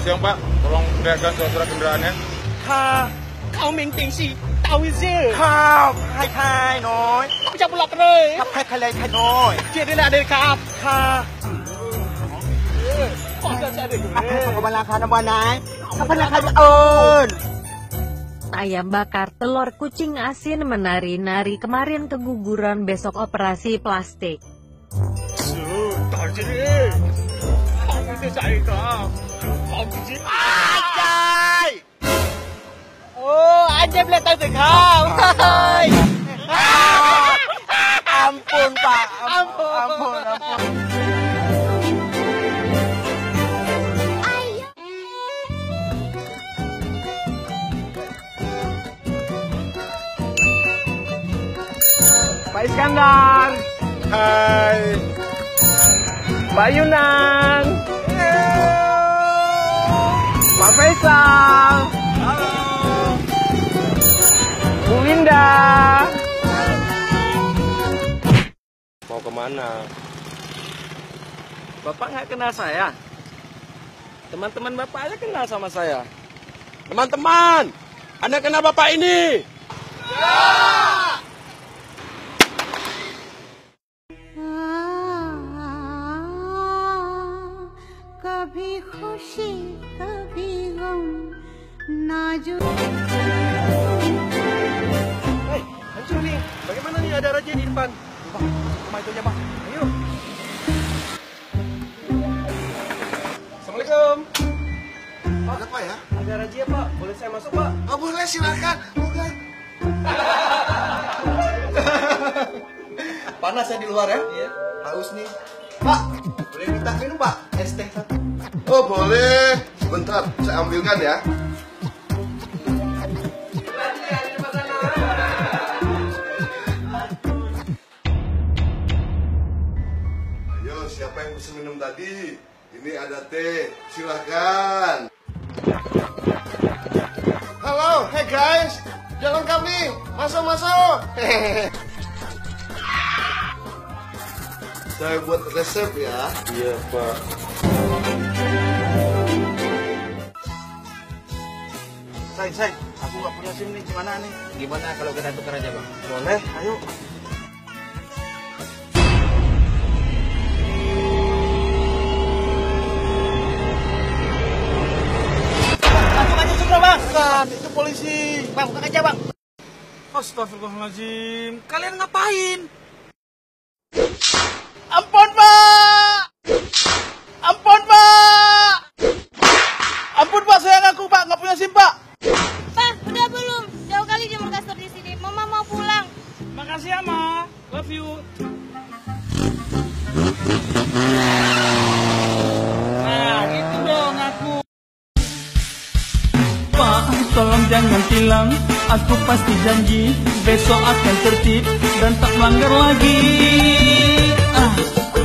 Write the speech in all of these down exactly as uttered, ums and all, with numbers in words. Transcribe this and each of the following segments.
siang Pak, tolong perlihatkan surat kendaraannya. Ha, kau mengtingsi, tahu sih. Kau, hai hai nói. Bisa pulangเลย Kap hai hai hai nói. Jadi nak ada kap. Ha. Oh, saya ada. Apa pengobatan nabuan Kapan akan on? Ayam bakar telur kucing asin menari-nari kemarin keguguran besok operasi plastik. Ajay! Oh, Ajay boleh tahu kau. Hai. Ampun Pak, Ampun. ampun, ampun. Pak Iskandar. Hai. Mbak Yunan. Pak Faisal. Halo. Bu Winda. Mau kemana? Bapak nggak kenal saya? Teman-teman Bapak aja kenal sama saya. Teman-teman, Anda kenal Bapak ini? कभी खुशी कभी गम नाजुक. Hei, hancur nih. Bagaimana nih ada raja di depan? Bang, sama itu aja bang. Ayo. Assalamualaikum. Pak, Ada apa ya? ada razia Pak. Boleh saya masuk Pak? Oh, boleh silakan. Boleh. Panas ya di luar ya? Iya. Haus nih. Pak, boleh minta minum Pak? Es teh satu. Oh boleh. Bentar, saya ambilkan ya. Ayo, siapa yang pesen minum tadi? Ini ada teh, silahkan. Halo, hey guys, jalan kami, masuk masuk. Saya buat resep ya. Iya Pak. Sayang, sayang, aku nggak punya SIM nih, gimana nih? Gimana kalau kita tukar aja bang? Boleh, ayo. Langsung aja sudah bang. Bukan, itu polisi. Bang, buka aja bang. Astagfirullahaladzim, kalian ngapain? Ampun Pak. Ampun Pak. Ampun Pak, saya ngaku Pak, nggak punya SIM Pak. Pak, udah belum? Jauh kali dia kastor di sini. Mama mau pulang. Makasih ya Ma. Love you. Nah, gitu dong aku. Pak, tolong jangan tilang. Aku pasti janji besok akan tertib dan tak melanggar lagi. Ah.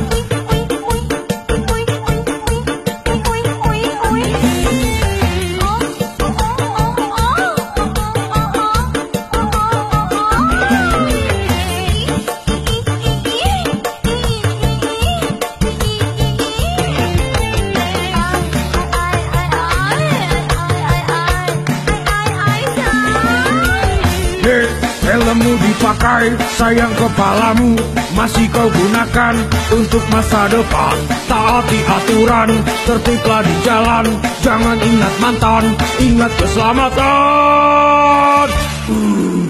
Helmmu dipakai, sayang kepalamu masih kau gunakan untuk masa depan. Taati aturan, tertiblah di jalan. Jangan ingat mantan, ingat keselamatan. uh.